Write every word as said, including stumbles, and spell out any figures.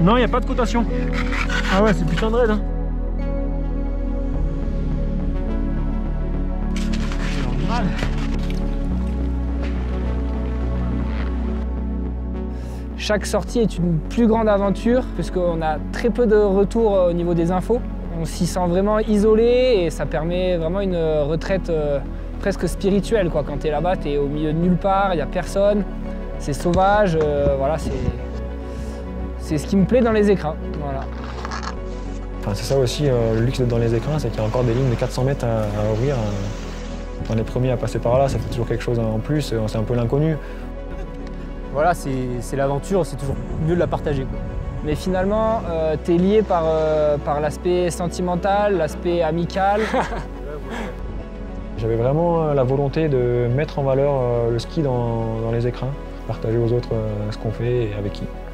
Non, il n'y a pas de cotation. Ah ouais, c'est putain de raide. Hein. C'est normal. Chaque sortie est une plus grande aventure puisqu'on a très peu de retours au niveau des infos. On s'y sent vraiment isolé et ça permet vraiment une retraite euh, presque spirituelle, quoi. Quand tu es là-bas, tu es au milieu de nulle part, il n'y a personne, c'est sauvage, euh, voilà, c'est ce qui me plaît dans les écrins. Voilà. Enfin, c'est ça aussi euh, le luxe d'être dans les écrins, c'est qu'il y a encore des lignes de quatre cents mètres à, à ouvrir. On est les premiers à passer par là, ça fait toujours quelque chose en plus, c'est un peu l'inconnu. Voilà, c'est l'aventure, c'est toujours mieux de la partager, quoi. Mais finalement, euh, tu es lié par, euh, par l'aspect sentimental, l'aspect amical. J'avais vraiment la volonté de mettre en valeur le ski dans, dans les écrins, partager aux autres ce qu'on fait et avec qui.